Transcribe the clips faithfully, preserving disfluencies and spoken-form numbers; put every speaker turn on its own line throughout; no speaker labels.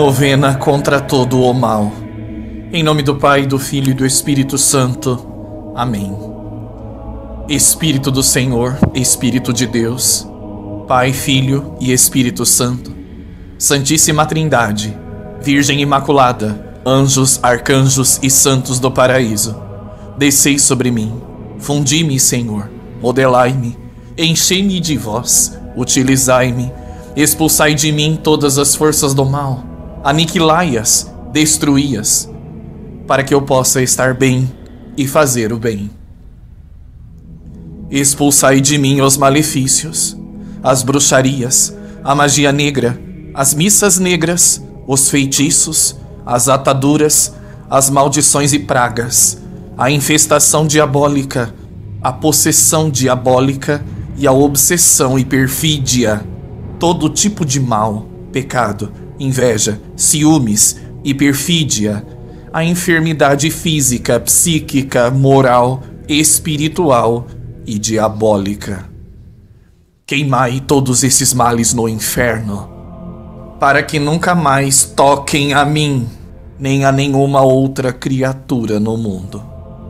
Novena contra todo o mal. Em nome do Pai, do Filho e do Espírito Santo. Amém. Espírito do Senhor, Espírito de Deus, Pai, Filho e Espírito Santo, Santíssima Trindade, Virgem Imaculada, anjos, arcanjos e santos do paraíso, descei sobre mim, fundi-me, Senhor, modelai-me, enchei-me de vós, utilizai-me, expulsai de mim todas as forças do mal, aniquilai-as, destruí-as, para que eu possa estar bem e fazer o bem. Expulsai de mim os malefícios, as bruxarias, a magia negra, as missas negras, os feitiços, as ataduras, as maldições e pragas, a infestação diabólica, a possessão diabólica e a obsessão e perfídia, todo tipo de mal, pecado, inveja, ciúmes e perfídia, a enfermidade física, psíquica, moral, espiritual e diabólica. Queimai todos esses males no inferno, para que nunca mais toquem a mim, nem a nenhuma outra criatura no mundo.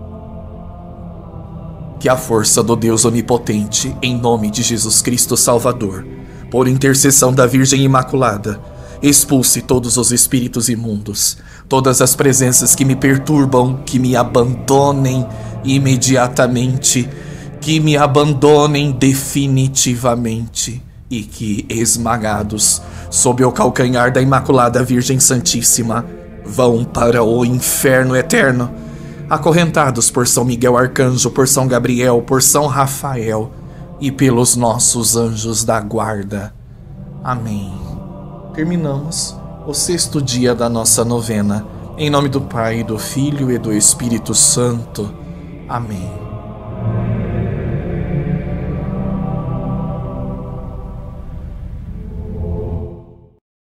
Que a força do Deus Onipotente, em nome de Jesus Cristo Salvador, por intercessão da Virgem Imaculada, expulse todos os espíritos imundos, todas as presenças que me perturbam, que me abandonem imediatamente, que me abandonem definitivamente e que, esmagados sob o calcanhar da Imaculada Virgem Santíssima, vão para o inferno eterno, acorrentados por São Miguel Arcanjo, por São Gabriel, por São Rafael e pelos nossos anjos da guarda. Amém. Terminamos o sexto dia da nossa novena. Em nome do Pai, do Filho e do Espírito Santo. Amém.